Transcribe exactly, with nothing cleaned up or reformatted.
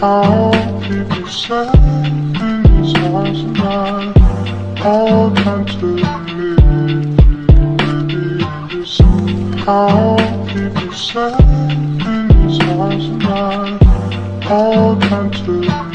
I'll keep you safe in this house and I hold on to me, baby. I'll keep you safe in this house and I hold on to me.